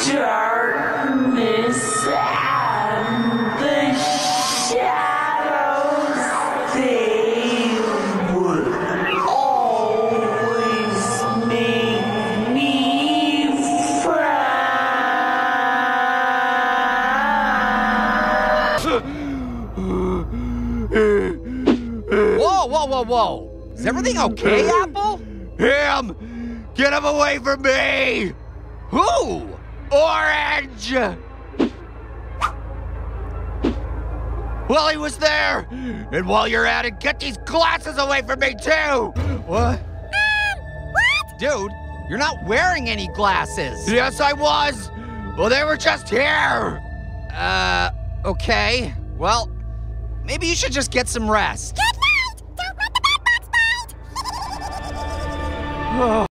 darkness and the shadows, they would always make me frown. Whoa, whoa, whoa, whoa. Is everything okay, Apple? Him! Get him away from me! Who? Orange! Well, he was there! And while you're at it, get these glasses away from me, too! What? What? Dude, you're not wearing any glasses. Yes, I was! Well, they were just here! Okay. Well, maybe you should just get some rest. Good night! Don't let the bed bugs bite!